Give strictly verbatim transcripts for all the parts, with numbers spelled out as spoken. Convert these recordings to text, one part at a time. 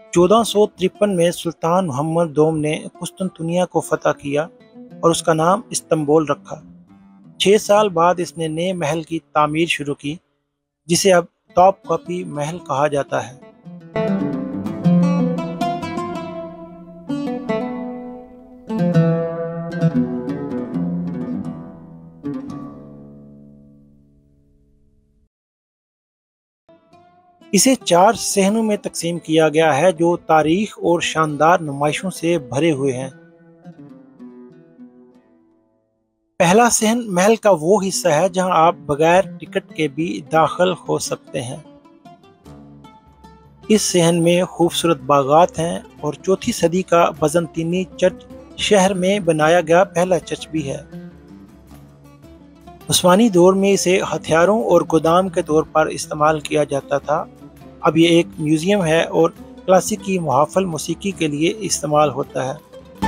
چودہ سو ترپن میں سلطان محمد دوم نے قسطنطنیہ کو فتح کیا اور اس کا نام استنبول رکھا۔ چھ سال بعد اس نے نئے محل کی تعمیر شروع کی جسے اب ٹاپ کاپی محل کہا جاتا ہے۔ اسے چار صحنوں میں تقسیم کیا گیا ہے جو تاریخ اور شاندار نمائشوں سے بھرے ہوئے ہیں۔ پہلا صحن محل کا وہ حصہ ہے جہاں آپ بغیر ٹکٹ کے بھی داخل ہو سکتے ہیں۔ اس صحن میں خوبصورت باغات ہیں اور چوتھی صدی کا بازنطینی چرچ شہر میں بنایا گیا پہلا چرچ بھی ہے۔ عثمانی دور میں اسے ہتھیاروں اور گودام کے طور پر استعمال کیا جاتا تھا۔ اب یہ ایک میوزیم ہے اور کلاسیکی محافل موسیقی کے لیے استعمال ہوتا ہے۔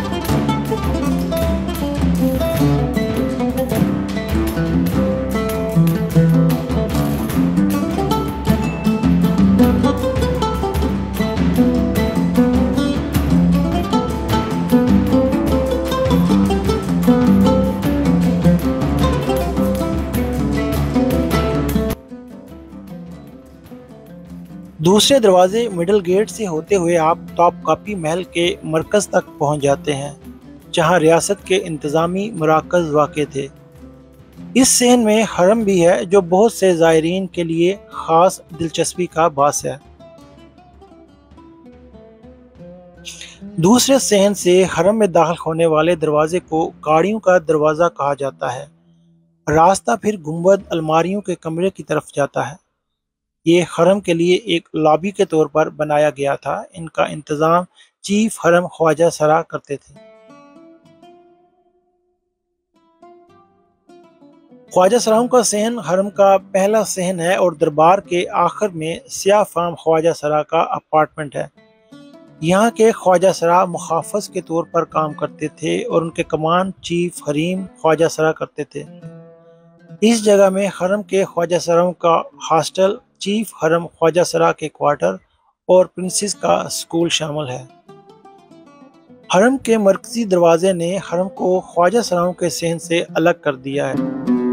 دوسرے دروازے مڈل گیٹ سے ہوتے ہوئے آپ ٹاپ کاپی محل کے مرکز تک پہنچ جاتے ہیں جہاں ریاست کے انتظامی مراکز واقع تھے۔ اس صحن میں حرم بھی ہے جو بہت سے زائرین کے لیے خاص دلچسپی کا باعث ہے۔ دوسرے صحن سے حرم میں داخل ہونے والے دروازے کو گاڑیوں کا دروازہ کہا جاتا ہے۔ راستہ پھر گنبد الماریوں کے کمرے کی طرف جاتا ہے۔ یہ حرم کے لیے ایک لابی کے طور پر بنایا گیا تھا۔ ان کا انتظام چیف حرم خواجہ سرا کرتے تھے۔ خواجہ سراؤں کا صحن حرم کا پہلا صحن ہے اور دربار کے آخر میں سیاہ فام خواجہ سرا کا اپارٹمنٹ ہے۔ یہاں کے خواجہ سرا محافظ کے طور پر کام کرتے تھے اور ان کے کمان چیف حریم خواجہ سرا کرتے تھے۔ اس جگہ میں حرم کے خواجہ سراؤں کا ہاسٹل، چیف حرم خواجہ سرا کے کوارٹر اور پرنسس کا سکول شامل ہے۔ حرم کے مرکزی دروازے نے حرم کو خواجہ سراؤں کے صحن سے الگ کر دیا ہے۔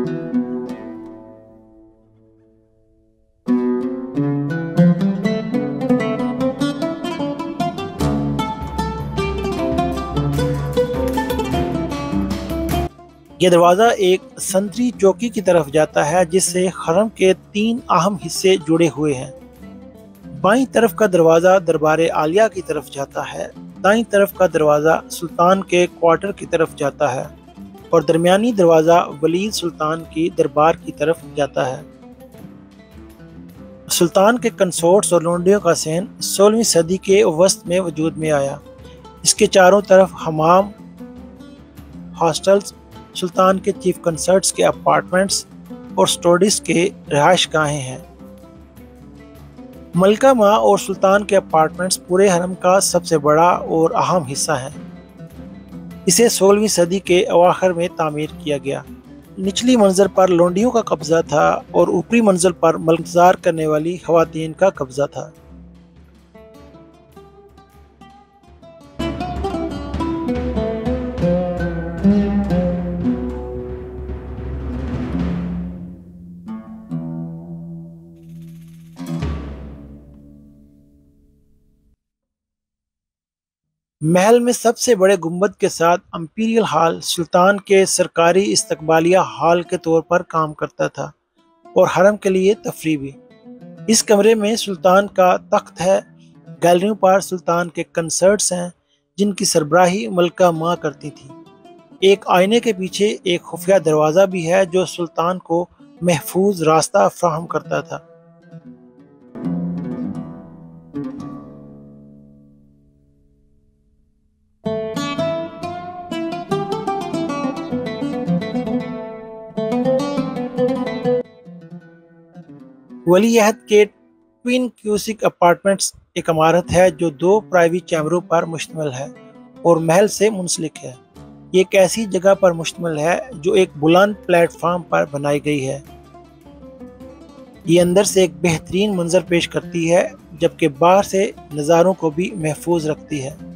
یہ دروازہ ایک سنتری چوکی کی طرف جاتا ہے جس سے حرم کے تین اہم حصے جڑے ہوئے ہیں۔ بائیں طرف کا دروازہ دربار عالیہ کی طرف جاتا ہے، دائیں طرف کا دروازہ سلطان کے کوارٹر کی طرف جاتا ہے اور درمیانی دروازہ ولید سلطان کی دربار کی طرف جاتا ہے۔ سلطان کے کنسورٹس اور لونڈیوں کا صحن سولہویں صدی کے وسط میں وجود میں آیا۔ اس کے چاروں طرف حمام، ہاسٹلز، سلطان کے چیف کنسرٹس کے اپارٹمنٹس اور سٹوڈیز کے رہائش گاہیں ہیں۔ ملکہ ماں اور سلطان کے اپارٹمنٹس پورے حرم کا سب سے بڑا اور اہم حصہ ہیں۔ اسے سولہویں صدی کے اواخر میں تعمیر کیا گیا۔ نچلی منزل پر لونڈیوں کا قبضہ تھا اور اوپری منزل پر ملکزار کرنے والی خواتین کا قبضہ تھا۔ محل میں سب سے بڑے گنبد کے ساتھ امپیریل ہال سلطان کے سرکاری استقبالیہ ہال کے طور پر کام کرتا تھا اور حرم کے لیے تفریح بھی۔ اس کمرے میں سلطان کا تخت ہے، گیلریوں پر سلطان کے کنسرٹس ہیں جن کی سربراہی ملکہ ماں کرتی تھی۔ ایک آئینے کے پیچھے ایک خفیہ دروازہ بھی ہے جو سلطان کو محفوظ راستہ فراہم کرتا تھا۔ ولی عہد کے ٹوین کیوسک اپارٹمنٹس ایک عمارت ہے جو دو پرائیویٹ چیمبروں پر مشتمل ہے اور محل سے منسلک ہے۔ یہ ایک ایسی جگہ پر مشتمل ہے جو ایک بلند پلیٹ فارم پر بنائی گئی ہے۔ یہ اندر سے ایک بہترین منظر پیش کرتی ہے۔ جبکہ باہر سے نظاروں کو بھی محفوظ رکھتی ہے۔